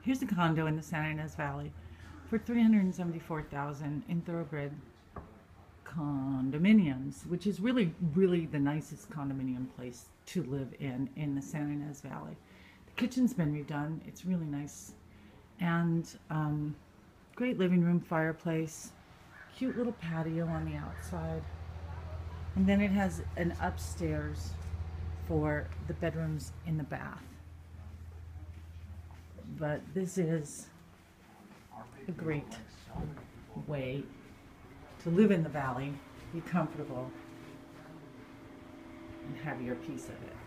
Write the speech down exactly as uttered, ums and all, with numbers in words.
Here's a condo in the Santa Ynez Valley for three hundred seventy-four thousand dollars in thoroughbred condominiums, which is really, really the nicest condominium place to live in in the Santa Ynez Valley. The kitchen's been redone. It's really nice. And um, great living room, fireplace, cute little patio on the outside. And then it has an upstairs for the bedrooms in the bath. But this is a great way to live in the valley, be comfortable, and have your piece of it.